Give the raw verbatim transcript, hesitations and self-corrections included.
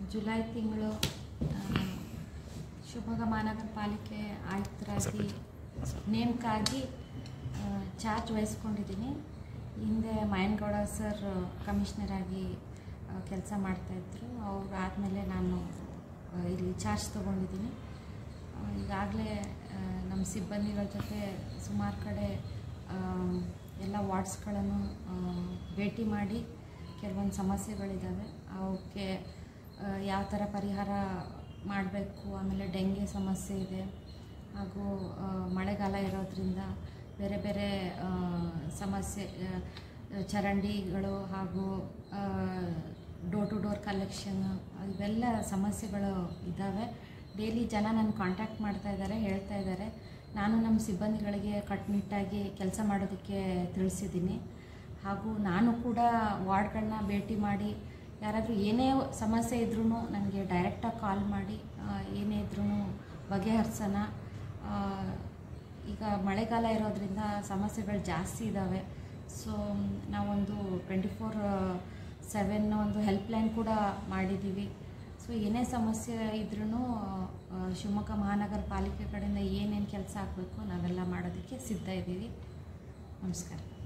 July ತಿಂಗಳು ಶಿವಮೊಗ್ಗ ಮಹಾನಗರ ಪಾಲಿಕೆ ಆಯುಕ್ತರಾಗಿ ನೇಮಕ ಆಗಿ ಚಾರ್ಜ್ ವಹಿಸ್ಕೊಂಡಿದ್ದೀನಿ. ಹಿಂದೆ ಮಾಯನಗೌಡ ಸರ್ ಕಮಿಷನರ್ ಆಗಿ ಕೆಲಸ ಮಾಡ್ತಾಯಿದ್ರು. ಅವ್ರು ಆದಮೇಲೆ ನಾನು ಇಲ್ಲಿ ಚಾರ್ಜ್ ತೊಗೊಂಡಿದ್ದೀನಿ. ಈಗಾಗಲೇ ನಮ್ಮ ಸಿಬ್ಬಂದಿಗಳ ಜೊತೆ ಸುಮಾರು ಕಡೆ ಎಲ್ಲ ವಾರ್ಡ್ಸ್ಗಳನ್ನು ಭೇಟಿ ಮಾಡಿ ಕೆಲವೊಂದು ಸಮಸ್ಯೆಗಳಿದ್ದಾವೆ, ಅವಕ್ಕೆ ಯಾವ ಥರ ಪರಿಹಾರ ಮಾಡಬೇಕು. ಆಮೇಲೆ ಡೆಂಗಿ ಸಮಸ್ಯೆ ಇದೆ, ಹಾಗೂ ಮಳೆಗಾಲ ಇರೋದ್ರಿಂದ ಬೇರೆ ಬೇರೆ ಸಮಸ್ಯೆ, ಚರಂಡಿಗಳು ಹಾಗೂ ಡೋರ್ ಟು ಡೋರ್ ಕಲೆಕ್ಷನ್, ಇವೆಲ್ಲ ಸಮಸ್ಯೆಗಳು ಇದ್ದಾವೆ. ಡೈಲಿ ಜನ ನನ್ನ ಕಾಂಟ್ಯಾಕ್ಟ್ ಮಾಡ್ತಾ ಇದ್ದಾರೆ, ಹೇಳ್ತಾ ಇದ್ದಾರೆ. ನಾನು ನಮ್ಮ ಸಿಬ್ಬಂದಿಗಳಿಗೆ ಕಟ್ಟುನಿಟ್ಟಾಗಿ ಕೆಲಸ ಮಾಡೋದಕ್ಕೆ ತಿಳಿಸಿದ್ದೀನಿ. ಹಾಗೂ ನಾನು ಕೂಡ ವಾರ್ಡ್ಗಳನ್ನ ಭೇಟಿ ಮಾಡಿ ಯಾರಾದರೂ ಏನೇ ಸಮಸ್ಯೆ ಇದ್ರೂ ನನಗೆ ಡೈರೆಕ್ಟಾಗಿ ಕಾಲ್ ಮಾಡಿ ಏನೇ ಇದ್ರೂ ಬಗೆಹರಿಸೋಣ. ಈಗ ಮಳೆಗಾಲ ಇರೋದ್ರಿಂದ ಸಮಸ್ಯೆಗಳು ಜಾಸ್ತಿ ಇದ್ದಾವೆ. ಸೊ ನಾವೊಂದು ಟ್ವೆಂಟಿ ಫೋರ್ ಸೆವೆನ್ ಒಂದು ಹೆಲ್ಪ್ಲೈನ್ ಕೂಡ ಮಾಡಿದ್ದೀವಿ. ಸೊ ಏನೇ ಸಮಸ್ಯೆ ಇದ್ರೂ ಶಿವಮೊಗ್ಗ ಮಹಾನಗರ ಪಾಲಿಕೆ ಕಡೆಯಿಂದ ಏನೇನು ಕೆಲಸ ಆಗಬೇಕು ನಾವೆಲ್ಲ ಮಾಡೋದಕ್ಕೆ ಸಿದ್ಧ ಇದ್ದೀವಿ. ನಮಸ್ಕಾರ.